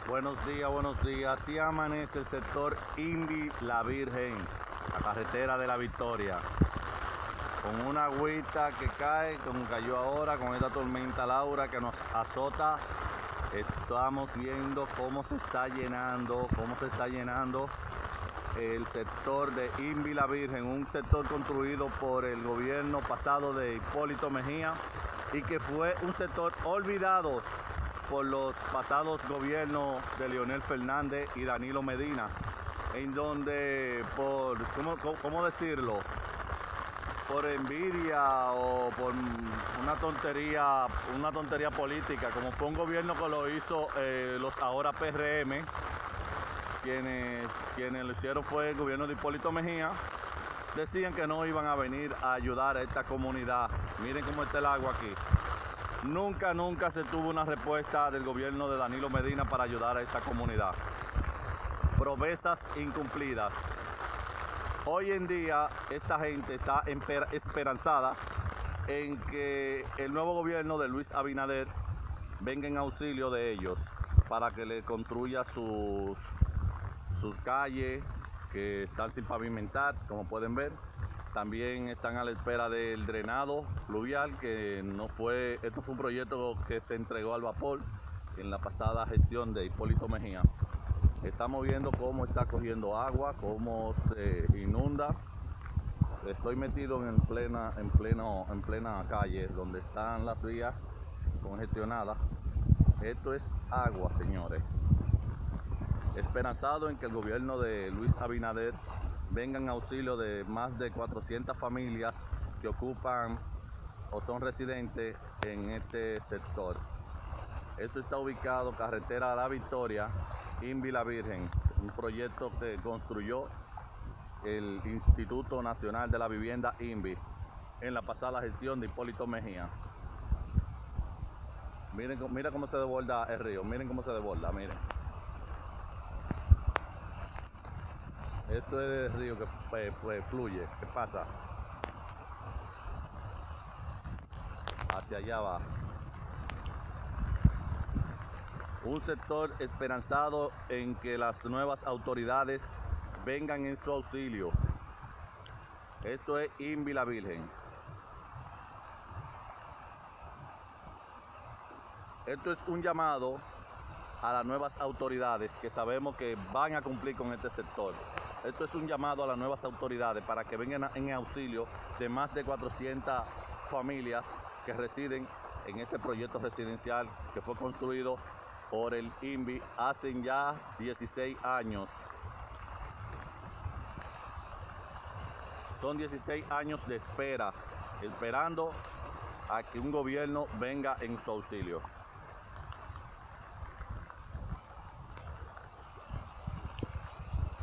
Buenos días. Sí amanece el sector INVI La Virgen, la carretera de la Victoria, con una agüita que cae, como cayó ahora, con esta tormenta Laura que nos azota. Estamos viendo cómo se está llenando el sector de INVI La Virgen, un sector construido por el gobierno pasado de Hipólito Mejía y que fue un sector olvidado por los pasados gobiernos de Leonel Fernández y Danilo Medina, en donde ¿cómo decirlo? Por envidia o por una tontería política, como fue un gobierno que lo hizo los ahora PRM, quienes lo hicieron fue el gobierno de Hipólito Mejía, decían que no iban a venir a ayudar a esta comunidad. Miren cómo está el agua aquí. Nunca se tuvo una respuesta del gobierno de Danilo Medina para ayudar a esta comunidad. Promesas incumplidas. Hoy en día esta gente está esperanzada en que el nuevo gobierno de Luis Abinader venga en auxilio de ellos para que le construya sus calles que están sin pavimentar, como pueden ver. También están a la espera del drenado pluvial, esto fue un proyecto que se entregó al vapor en la pasada gestión de Hipólito Mejía. Estamos viendo cómo está cogiendo agua, cómo se inunda. Estoy metido en plena calle donde están las vías congestionadas. Esto es agua, señores. Esperanzado en que el gobierno de Luis Abinader venga en auxilio de más de 400 familias que ocupan o son residentes en este sector. Esto está ubicado carretera de la Victoria, INVI La Virgen, un proyecto que construyó el Instituto Nacional de la Vivienda INVI en la pasada gestión de Hipólito Mejía. Miren cómo se desborda el río, miren. Esto es el río que fluye, que pasa hacia allá abajo. Un sector esperanzado en que las nuevas autoridades vengan en su auxilio. Esto es INVI La Virgen. Esto es un llamado a las nuevas autoridades que sabemos que van a cumplir con este sector. Esto es un llamado a las nuevas autoridades para que vengan en auxilio de más de 400 familias que residen en este proyecto residencial que fue construido por el INVI hace ya 16 años. Son 16 años de espera, esperando a que un gobierno venga en su auxilio.